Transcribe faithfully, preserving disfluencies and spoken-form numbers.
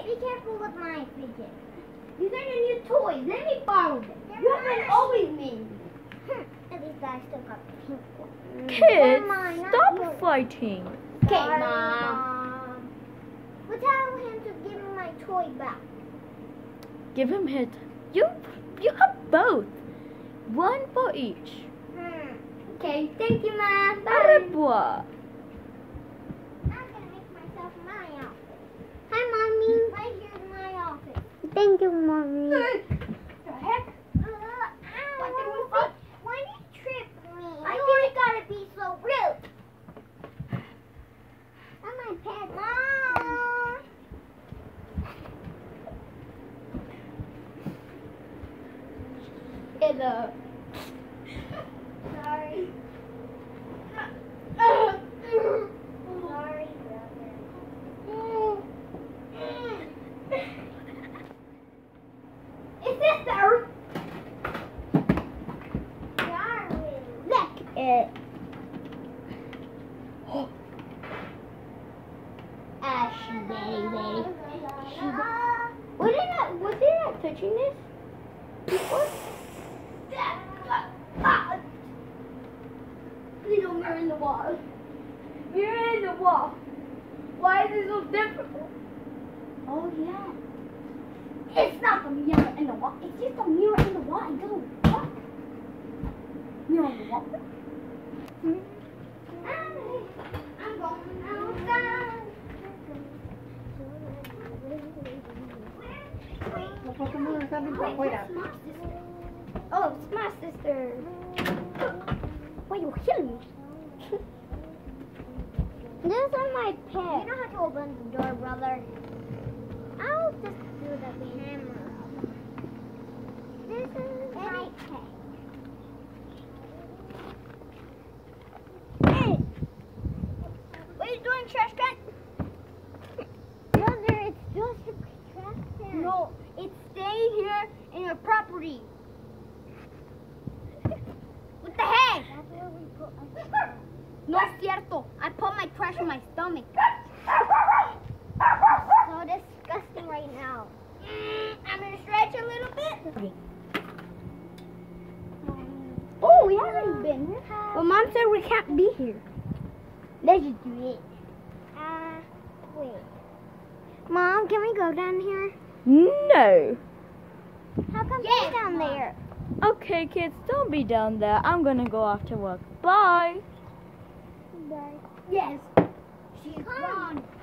be careful with my fidget. These are your new toys. Let me borrow them. They're you haven't always made me. At least I still got the pink one. Kids, mine, stop yours. fighting. Okay, Sorry, Mom. Mom. Well, tell him to give me my toy back. Give him it. You, you have both. One for each. Hmm. Okay, thank you, Mom. Bye. Au revoir. I'm gonna make myself my outfit. Hi, Mommy. Right here's my outfit. Thank you, Mommy. The heck? Uh, ow, what the fuck? Why did you trip me? I you gotta be so rude. I'm my pet. Mom. It's a... Sorry. Uh, Sorry, brother. Is this there? Sorry. Look it. Ashy baby. She was it not was it not touching this? Before? Little mirror in the wall. Mirror in the wall. Why is it so difficult? Oh yeah. It's not the mirror in the wall. It's just a mirror in the wall. It doesn't work. Mirror in the wall. I'm going outside. Wait up. Oh, it's my sister. Why you kill me? This is my pet. You know how to open the door, brother. I'll just do the camera. This is my pet. Hey! What are you doing, trash can? Brother, it's just a trash can. No, it's staying here in your property. What the heck? That's where we put our stuff. No es cierto. I put my trash in my stomach. So disgusting right now. Mm, I'm gonna stretch a little bit. Oh, we haven't been here. But Mom said we can't be here. Let's just do it. Uh, wait. Mom, can we go down here? No. How come Yes, you're down Mom. there? Okay, kids, don't be down there. I'm gonna go off to work. Bye. Bye. Yes. She's gone.